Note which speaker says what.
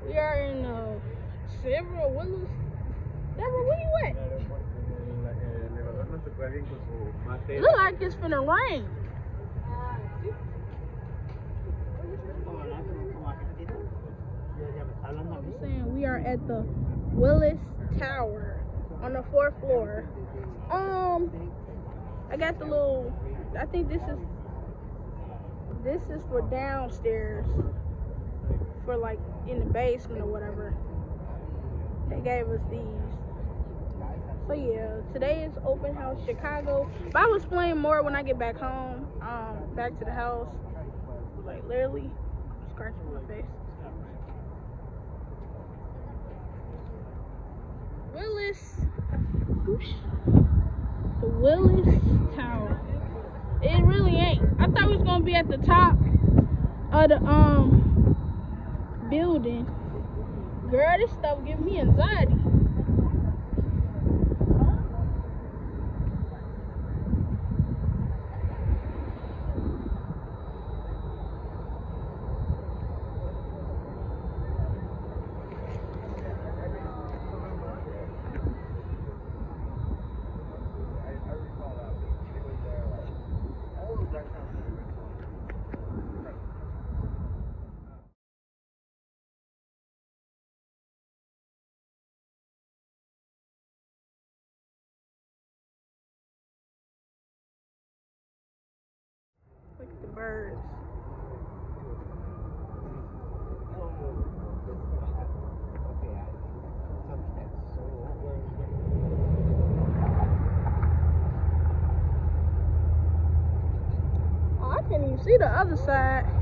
Speaker 1: We are in several Willis. Deborah, where you at? It look like it's finna rain. I'm saying we are at the Willis Tower on the 4th floor. I got the little, I think this is for downstairs, for like in the basement or whatever. They gave us these. So yeah, today is open house Chicago. But I will explain more when I get back home, back to the house. Like literally, I'm scratching my face. Willis, the Willis Tower. It really ain't. I thought we was gonna be at the top of the building. Girl, this stuff give me anxiety. Look at the birds. Oh, I can't even see the other side.